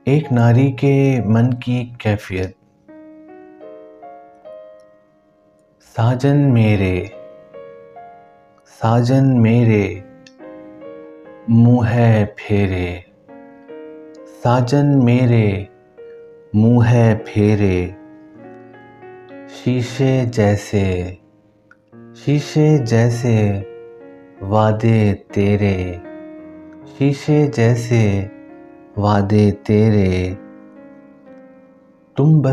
एक नारी के मन की कैफियत। साजन मेरे मुँह है फेरे, साजन मेरे मुँह है फेरे। शीशे जैसे वादे तेरे, शीशे जैसे वादे तेरे। तुम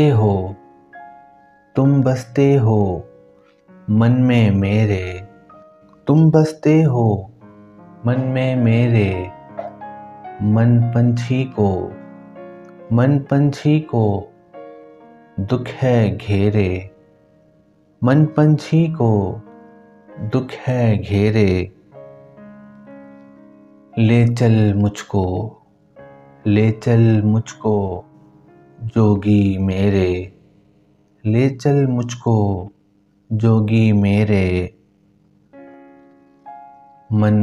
बसते हो मन में मेरे, तुम बसते हो मन में मेरे। मन पंछी को दुख है घेरे, मन पंछी को दुख है घेरे। ले चल मुझको जोगी मेरे, ले चल मुझको जोगी मेरे। मन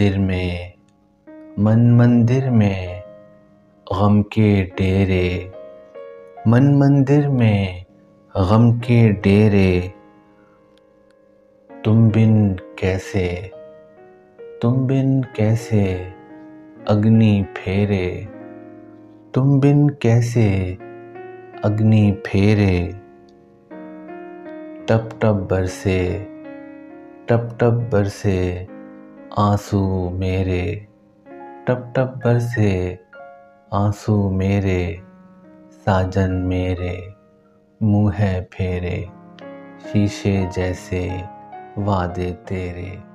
मंदिर में गम के डेरे, मन मंदिर में गम के डेरे। तुम बिन कैसे अग्नि फेरे, तुम बिन कैसे अग्नि फेरे। टप टप बरसे आंसू मेरे, टप टप बरसे आंसू मेरे। साजन मेरे मुँह है फेरे, शीशे जैसे वादे तेरे।